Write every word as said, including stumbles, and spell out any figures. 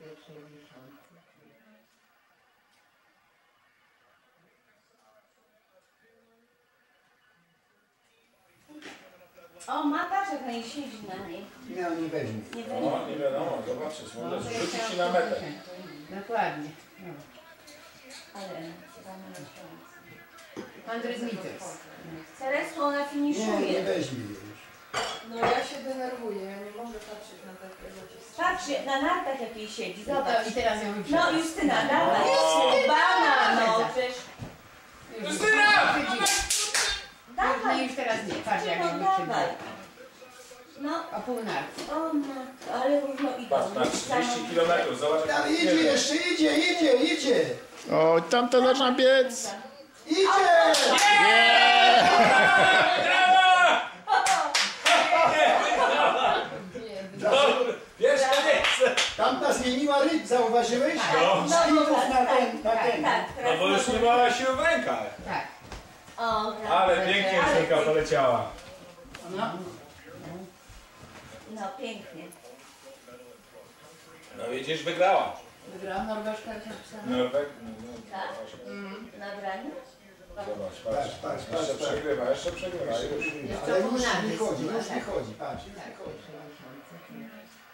O, ma paczek, nie siedzi na niej. Nie, nie weźmie. Nie weźmie. No, nie wiadomo, zobaczysz, może rzucić się na metę. Dokładnie. No. Ale damy na środek. Andrzej Miters. Teraz ona Nie, finiszuje. nie weźmie jej już. No ja się denerwuję, ja nie mogę patrzeć na takie rzeczy. Patrz, na nartach jakiej siedzi, No zobacz. to i teraz ją wyprzedzę. No Justyna, dawaj. Bana, no przecież. Justyna! No Dawaj. już teraz nie, patrz jak ją No dawaj. wyprzedzę. No, O pół narty. o matko, ale równo idą. Patrz, na trzydzieści kilometrów, zobacz jak Ale idzie jeszcze, idzie, idzie, idzie! O, tam to zaczyna biec! Idzie! Wiesz, to nie chcę. Tamta zmieniła ryb, zauważyłeś? No. Z kitów na ten, na ten. Tak, No bo już nie miała siły w rękach. Tak. O, tak. Ale pięknie Justyna poleciała. No. No pięknie. No widzisz, wygrała. Wygrała Norweszka jak napisana. Norweg? Tak? Nagranie? Zobacz, Patrz, patrz. patrz, Jeszcze patrz, przegrywa, jeszcze przegrywa. Już. Ale już wychodzi, już wychodzi, patrz, już wychodzi.